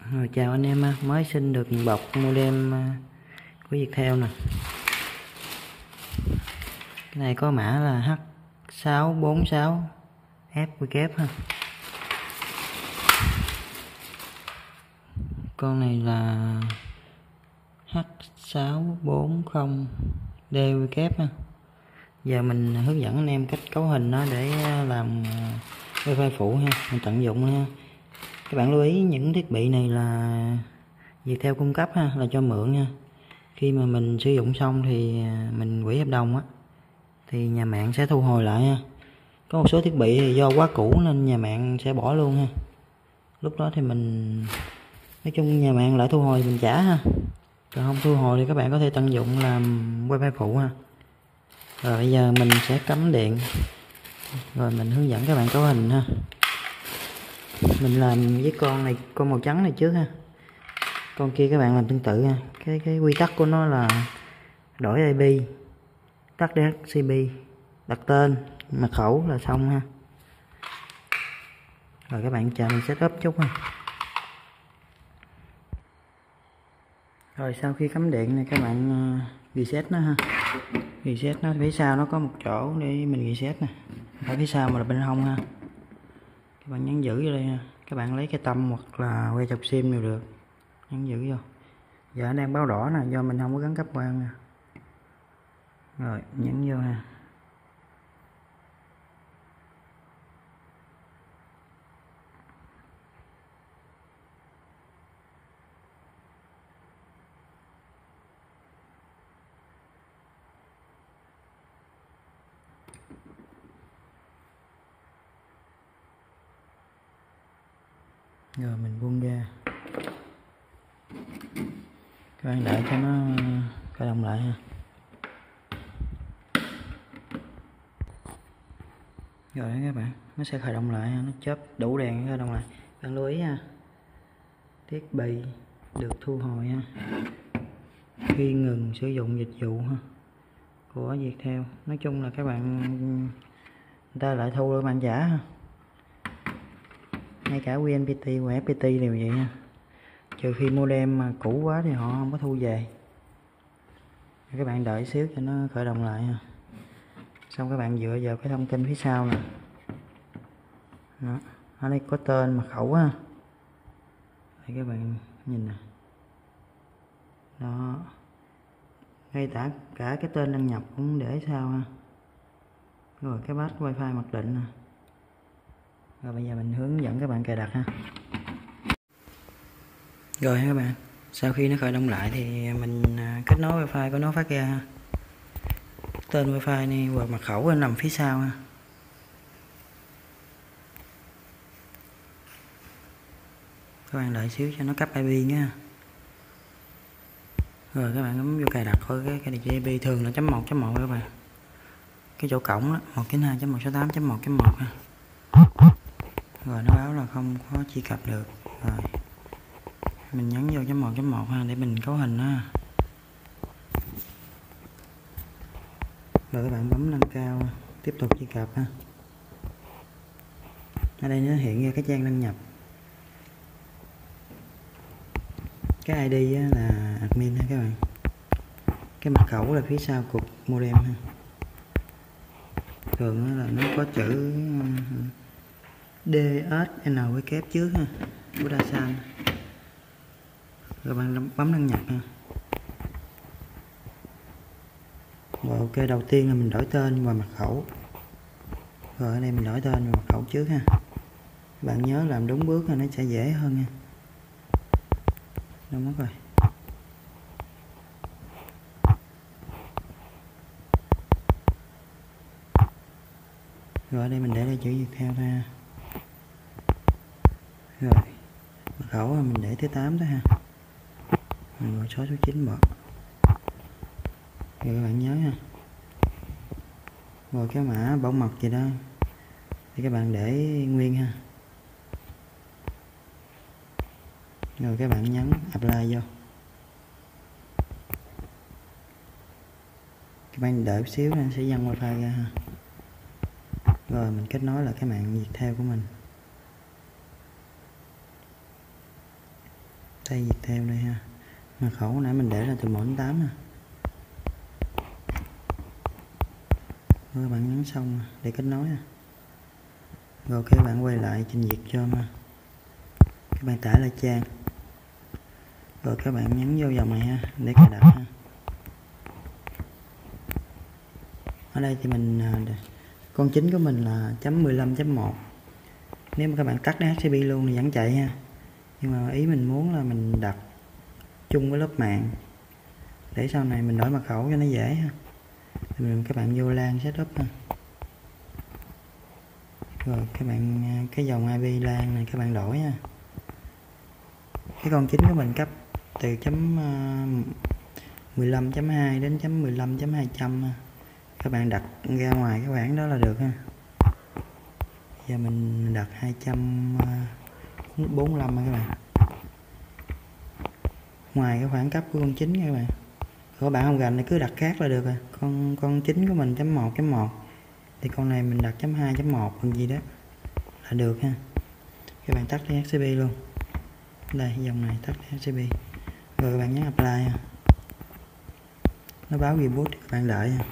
Rồi chào anh em, mới xin được bọc modem của Viettel nè. Cái này có mã là H646FW ha. Con này là H640DW ha. Giờ mình hướng dẫn anh em cách cấu hình nó để làm wifi phụ ha, mình tận dụng ha. Các bạn lưu ý những thiết bị này là Viettel cung cấp ha, là cho mượn nha. Khi mà mình sử dụng xong thì mình hủy hợp đồng á, thì nhà mạng sẽ thu hồi lại ha. Có một số thiết bị thì do quá cũ nên nhà mạng sẽ bỏ luôn ha. Lúc đó thì mình nói chung nhà mạng lại thu hồi mình trả ha. Còn không thu hồi thì các bạn có thể tận dụng làm wifi phụ ha. Rồi bây giờ mình sẽ cắm điện, rồi mình hướng dẫn các bạn cấu hình ha. Mình làm với con này, con màu trắng này trước ha. Con kia các bạn làm tương tự ha. Cái quy tắc của nó là đổi IP, tắt DHCP, đặt tên, mật khẩu là xong ha. Rồi các bạn chờ mình setup chút ha. Rồi sau khi cắm điện này các bạn reset nó ha. Reset nó phía sau nó có một chỗ để mình reset nè. Ở phía sau mà là bên hông ha. Các bạn nhấn giữ vô đây ha. Các bạn lấy cái tâm hoặc là que chọc sim đều được. Nhấn giữ vô. Giờ nó đang báo đỏ nè, do mình không có gắn cáp quang nè. Rồi nhấn vô ha. Rồi mình buông ra. Các bạn đợi cho nó khởi động lại ha. Rồi các bạn, nó sẽ khởi động lại ha, nó chớp đủ đèn khởi động lại. Bạn lưu ý ha. Thiết bị được thu hồi ha. Khi ngừng sử dụng dịch vụ ha của Viettel. Nói chung là các bạn người ta lại thu rồi bạn trả ha. Ngay cả VNPT và FPT đều vậy nha. Trừ khi modem mà cũ quá thì họ không có thu về. Các bạn đợi xíu cho nó khởi động lại ha. Xong các bạn dựa vào cái thông tin phía sau nè. Đó. Ở đây có tên mật khẩu ha. Đây các bạn nhìn nè. Đó. Ngay cả cái tên đăng nhập cũng để sao ha. Rồi cái pass wifi mặc định nè. Rồi bây giờ mình hướng dẫn các bạn cài đặt ha. Rồi các bạn, sau khi nó khởi động lại thì mình kết nối wifi của nó phát ra ha. Tên wifi này và mật khẩu nằm phía sau ha. Các bạn đợi xíu cho nó cấp IP nha. Rồi các bạn bấm vô cài đặt thôi. Cái địa chỉ IP thường là .1.1 các bạn. Cái chỗ cổng đó 192.168.1.1 ha. Rồi nó báo là không có truy cập được. Rồi mình nhấn vô .1.1 ha để mình cấu hình ha. Rồi các bạn bấm nâng cao tiếp tục truy cập ha. Ở đây nó hiện ra cái trang đăng nhập. Cái ID là admin ha các bạn. Cái mật khẩu là phía sau cục modem ha. Thường là nó có chữ DSNW trước ha, của Dasan. Rồi bạn bấm đăng nhập ha. Rồi ok, đầu tiên là mình đổi tên và mật khẩu. Rồi ở đây mình đổi tên và mật khẩu trước ha. Bạn nhớ làm đúng bước là nó sẽ dễ hơn nha. Đâu mất rồi. Rồi ở đây mình để đây chữ Viettel ra. Rồi mật khẩu mình để thứ 8 đó ha. Mình ngồi số 9 bật. Rồi các bạn nhớ ha. Rồi cái mã bảo mật gì đó thì các bạn để nguyên ha. Rồi các bạn nhấn apply vô. Các bạn đợi một xíu nó sẽ dâng wifi ra ha. Rồi mình kết nối lại cái mạng Viettel của mình. Đây Viettel đây ha. Mật khẩu nãy mình để là từ 1 đến 8 ha. Rồi các bạn nhấn xong để kết nối ha. Rồi các bạn quay lại trình duyệt cho ha. Các bạn tải lại trang. Rồi các bạn nhấn vô dòng này ha để cài đặt ha. Ở đây thì mình con chính của mình là .15.1. Nếu mà các bạn tắt DHCP luôn thì vẫn chạy ha. Nhưng mà ý mình muốn là mình đặt chung với lớp mạng để sau này mình đổi mật khẩu cho nó dễ ha. Thì các bạn vô LAN setup ha. Rồi các bạn cái dòng IP LAN này các bạn đổi ha. Cái con chính của mình cấp từ .15.2 đến .15.200 ha. Các bạn đặt ra ngoài cái khoảng đó là được ha. Giờ mình đặt 245 các bạn. Ngoài cái khoảng cấp của con chính các bạn. Các bạn không rành thì cứ đặt khác là được rồi. Con chính của mình .1.1 thì con này mình đặt .2.1 còn gì đó là được ha. Các bạn tắt DHCP luôn. Đây dòng này tắt DHCP. Rồi các bạn nhấn apply ha. Nó báo reboot các bạn đợi ha.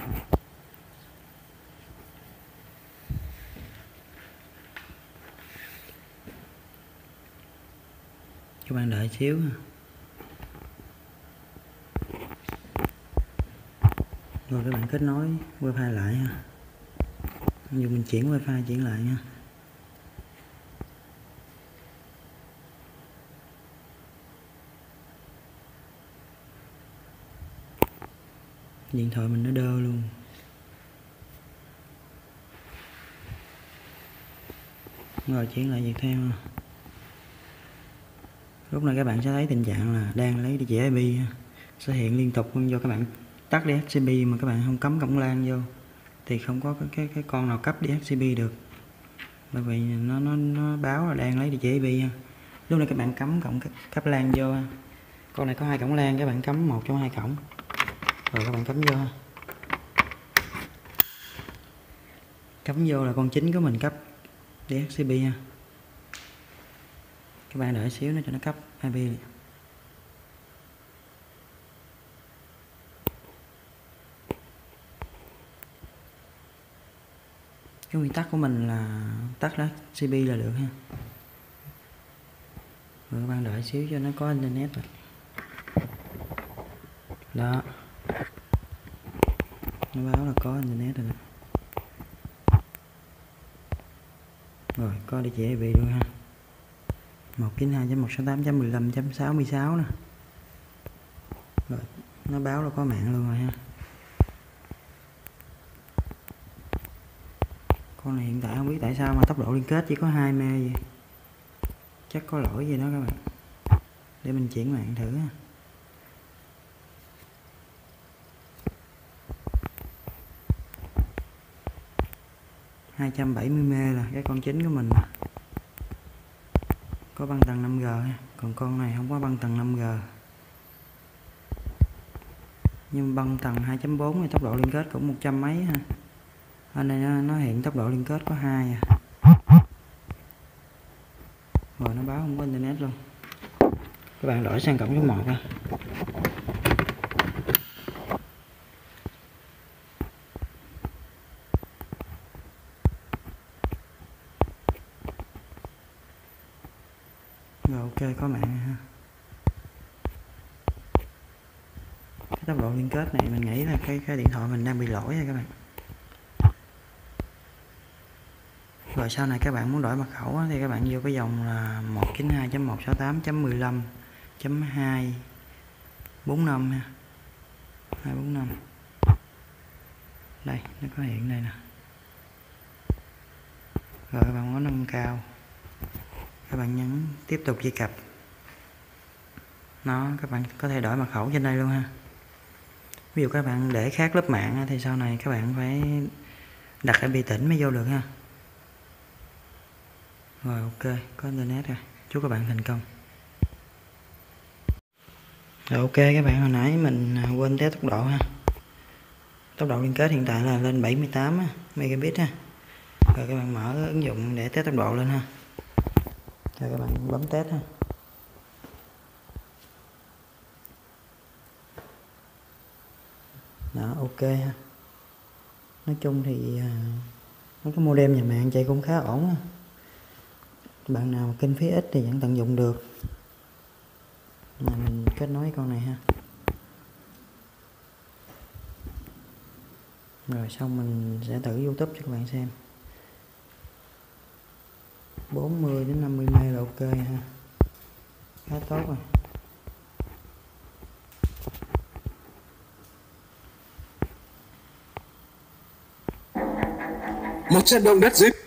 Các bạn đợi xíu ha. Rồi các bạn kết nối wifi lại ha. Dù mình chuyển wifi chuyển lại nha. Điện thoại mình nó đơ luôn. Rồi chuyển lại Viettel. Lúc này các bạn sẽ thấy tình trạng là đang lấy địa chỉ IP sẽ hiện liên tục cho các bạn tắt DHCP mà các bạn không cắm cổng LAN vô thì không có cái con nào cấp DHCP được, bởi vì nó báo là đang lấy địa chỉ IP ha. Lúc này các bạn cắm cổng cấp LAN vô ha. Con này có 2 cổng LAN, các bạn cắm một trong 2 cổng rồi các bạn cắm vô ha. Cắm vô là con chính của mình cấp DHCP ha. Các bạn đợi xíu nữa cho nó cấp IP. Cái nguyên tắc của mình là tắt DHCP là được ha. Rồi các bạn đợi xíu cho nó có internet rồi. Đó. Nó báo là có internet rồi. Rồi có địa chỉ IP luôn ha. 192.168.15.66 nè. Rồi nó báo là có mạng luôn rồi ha. Con này hiện tại không biết tại sao mà tốc độ liên kết chỉ có 2 me vậy. Chắc có lỗi gì đó các bạn. Để mình chuyển mạng thử ha. .270 me là cái con chính của mình có băng tần 5G ha. Còn con này không có băng tần 5G. Nhưng băng tần 2.4 thì tốc độ liên kết cũng 100 mấy ha. Ở đây nó hiện tốc độ liên kết có 2 à. Rồi nó báo không có internet luôn. Các bạn đổi sang cổng số 1 ha. Rồi ok, có mạng ha. Cái tốc độ liên kết này mình nghĩ là cái điện thoại mình đang bị lỗi rồi các bạn. Rồi sau này các bạn muốn đổi mật khẩu thì các bạn vô cái dòng là 192.168.15.245 ha. 245. Đây, nó có hiện đây nè. Rồi các bạn có nâng cao. Các bạn nhấn tiếp tục truy cập. Nó các bạn có thể đổi mật khẩu trên đây luôn ha. Ví dụ các bạn để khác lớp mạng thì sau này các bạn phải đặt IP tỉnh mới vô được ha. Rồi ok, có internet rồi. Chúc các bạn thành công. Rồi ok các bạn, hồi nãy mình quên test tốc độ ha. Tốc độ liên kết hiện tại là lên 78 megabit ha. Rồi các bạn mở ứng dụng để test tốc độ lên ha. Rồi các bạn bấm test ha. Đó, ok ha. Nói chung thì mấy cái modem nhà mạng chạy cũng khá ổn ha. Bạn nào kinh phí ít thì vẫn tận dụng được. Mà mình kết nối con này ha. Rồi xong mình sẽ thử YouTube cho các bạn xem. 40 đến 50 MB là ok ha. Khá tốt rồi. Một trận động đất dưới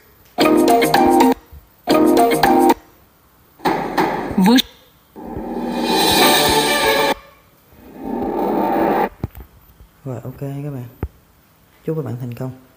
với Rồi ok các bạn. Chúc các bạn thành công.